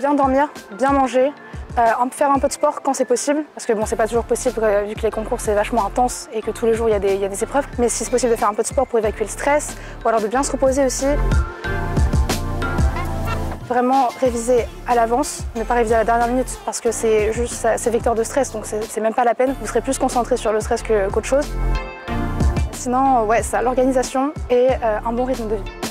bien dormir, bien manger, faire un peu de sport quand c'est possible, parce que bon, c'est pas toujours possible vu que les concours c'est vachement intense et que tous les jours il y a des épreuves, mais si c'est possible de faire un peu de sport pour évacuer le stress, ou alors de bien se reposer aussi. Vraiment réviser à l'avance, ne pas réviser à la dernière minute, parce que c'est vecteur de stress, donc c'est même pas la peine, vous serez plus concentré sur le stress qu'autre chose. Sinon, ouais, ça, l'organisation et un bon rythme de vie.